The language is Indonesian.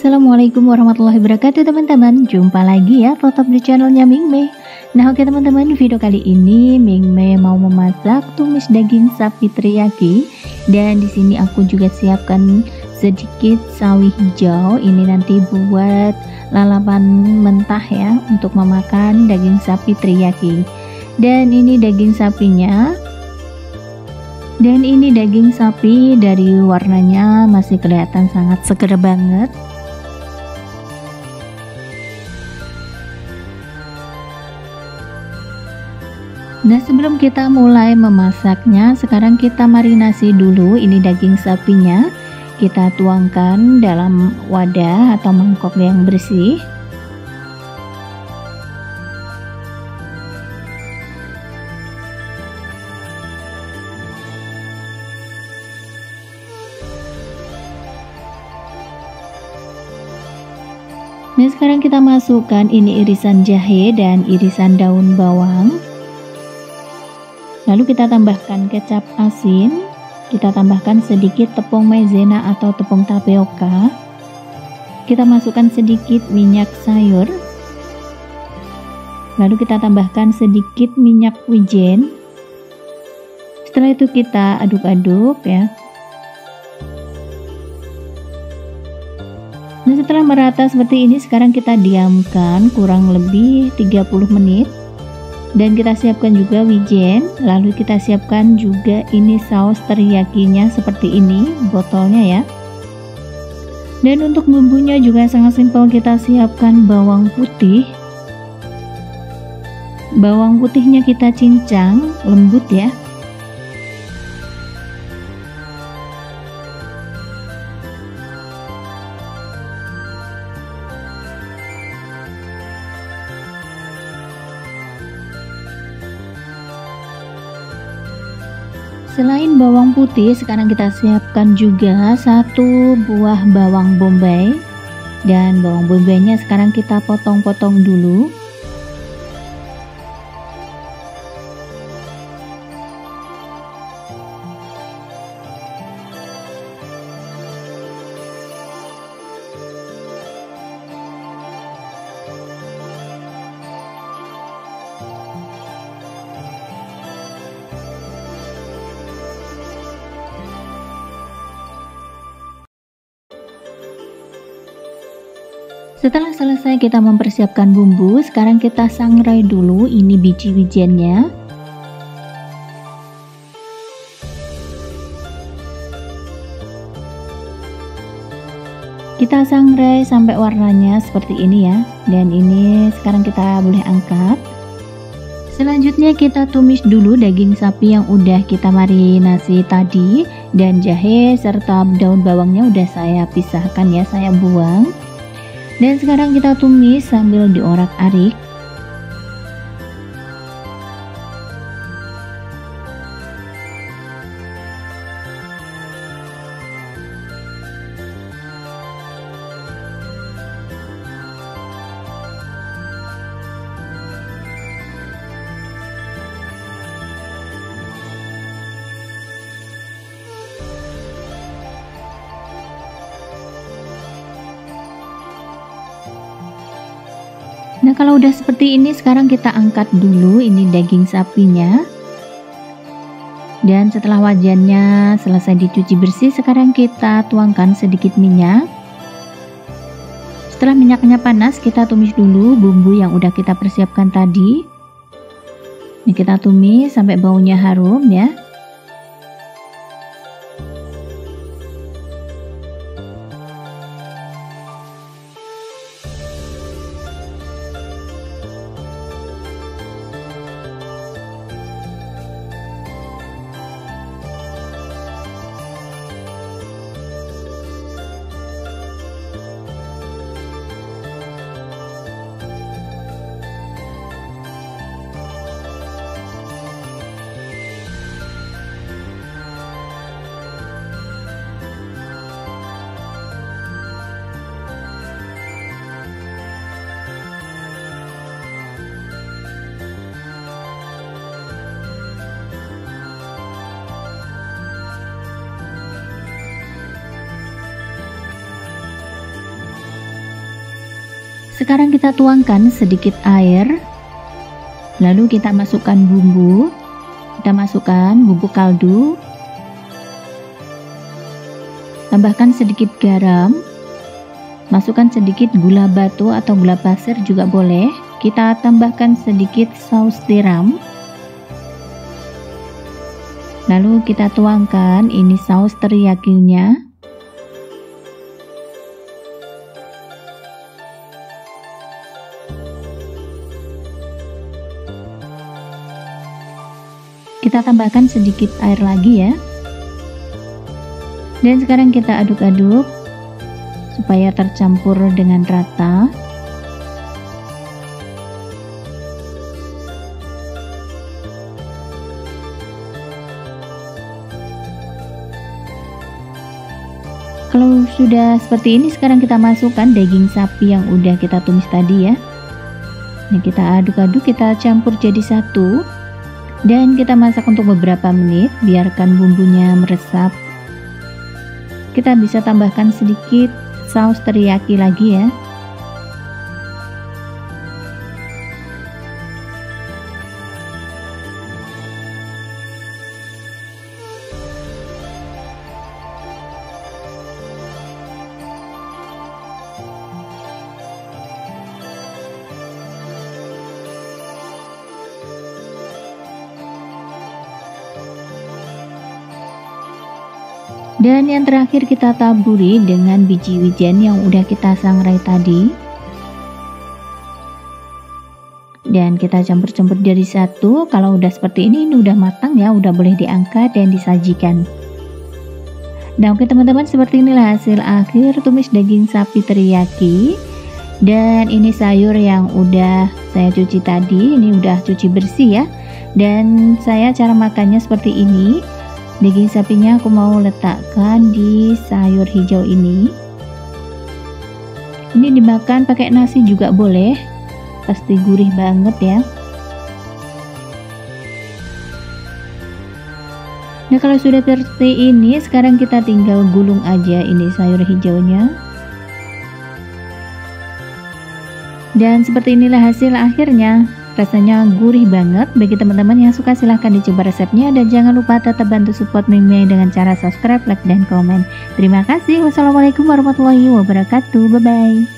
Assalamualaikum warahmatullahi wabarakatuh teman-teman. Jumpa lagi ya tetap di channelnya Ming Mei. Nah oke teman-teman, video kali ini Ming Mei mau memasak tumis daging sapi teriyaki. Dan di sini aku juga siapkan sedikit sawi hijau. Ini nanti buat lalapan mentah ya, untuk memakan daging sapi teriyaki. Dan ini daging sapinya. Dan ini daging sapi dari warnanya masih kelihatan sangat seger banget. Nah sebelum kita mulai memasaknya, sekarang kita marinasi dulu ini daging sapinya. Kita tuangkan dalam wadah atau mangkok yang bersih. Nah sekarang kita masukkan ini irisan jahe dan irisan daun bawang. Lalu kita tambahkan kecap asin, kita tambahkan sedikit tepung maizena atau tepung tapioka. Kita masukkan sedikit minyak sayur. Lalu kita tambahkan sedikit minyak wijen. Setelah itu kita aduk-aduk ya. Nah setelah merata seperti ini, sekarang kita diamkan kurang lebih 30 menit. Dan kita siapkan juga wijen, lalu kita siapkan juga ini saus teriyakinya seperti ini botolnya ya. Dan untuk bumbunya juga sangat simpel, kita siapkan bawang putih. Bawang putihnya kita cincang lembut ya. Selain bawang putih, sekarang kita siapkan juga 1 buah bawang bombay. Dan bawang bombaynya sekarang kita potong-potong dulu. Setelah selesai kita mempersiapkan bumbu, sekarang kita sangrai dulu ini biji wijennya. Kita sangrai sampai warnanya seperti ini ya. Dan ini sekarang kita boleh angkat. Selanjutnya kita tumis dulu daging sapi yang udah kita marinasi tadi. Dan jahe serta daun bawangnya udah saya pisahkan ya, saya buang. Dan sekarang kita tumis sambil diorak-arik. Nah kalau udah seperti ini, sekarang kita angkat dulu ini daging sapinya. Dan setelah wajannya selesai dicuci bersih, sekarang kita tuangkan sedikit minyak. Setelah minyaknya panas, kita tumis dulu bumbu yang udah kita persiapkan tadi. Ini kita tumis sampai baunya harum ya. Sekarang kita tuangkan sedikit air, lalu kita masukkan bumbu. Kita masukkan bumbu kaldu, tambahkan sedikit garam, masukkan sedikit gula batu atau gula pasir juga boleh. Kita tambahkan sedikit saus tiram, lalu kita tuangkan ini saus teriyakinya. Kita tambahkan sedikit air lagi ya. Dan sekarang kita aduk-aduk supaya tercampur dengan rata. Kalau sudah seperti ini, sekarang kita masukkan daging sapi yang udah kita tumis tadi ya. Nah, kita aduk-aduk, kita campur jadi satu. Dan kita masak untuk beberapa menit, biarkan bumbunya meresap. Kita bisa tambahkan sedikit saus teriyaki lagi ya. Dan yang terakhir kita taburi dengan biji wijen yang udah kita sangrai tadi. Dan kita campur-campur jadi satu. Kalau udah seperti ini udah matang ya, udah boleh diangkat dan disajikan. Nah oke teman-teman, seperti inilah hasil akhir tumis daging sapi teriyaki. Dan ini sayur yang udah saya cuci tadi, ini udah cuci bersih ya. Dan saya cara makannya seperti ini. Daging sapinya aku mau letakkan di sayur hijau ini. Ini dimakan pakai nasi juga boleh, pasti gurih banget ya. Nah kalau sudah seperti ini, sekarang kita tinggal gulung aja ini sayur hijaunya. Dan seperti inilah hasil akhirnya. Rasanya gurih banget. Bagi teman-teman yang suka silahkan dicoba resepnya. Dan jangan lupa tetap bantu support Ming Mei dengan cara subscribe, like, dan komen. Terima kasih. Wassalamualaikum warahmatullahi wabarakatuh. Bye-bye.